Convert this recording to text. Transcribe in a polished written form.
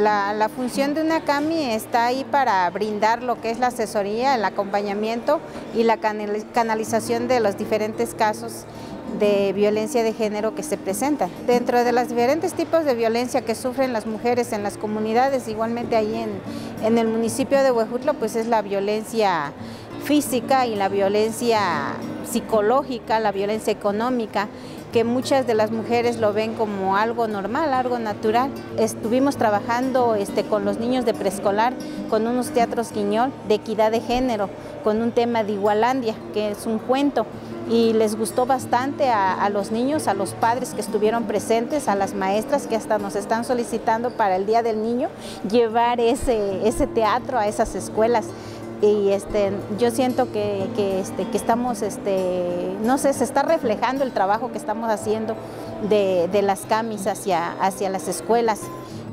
La función de una CAMI está ahí para brindar lo que es la asesoría, el acompañamiento y la canalización de los diferentes casos de violencia de género que se presentan. Dentro de los diferentes tipos de violencia que sufren las mujeres en las comunidades, igualmente ahí en el municipio de Huejutla, pues es la violencia física y la violencia psicológica, la violencia económica, que muchas de las mujeres lo ven como algo normal, algo natural. Estuvimos trabajando con los niños de preescolar con unos teatros guiñol de equidad de género, con un tema de Igualandia, que es un cuento, y les gustó bastante a los niños, a los padres que estuvieron presentes, a las maestras que hasta nos están solicitando para el Día del Niño llevar ese teatro a esas escuelas. Y yo siento que estamos, no sé, se está reflejando el trabajo que estamos haciendo de las CAMIs hacia las escuelas.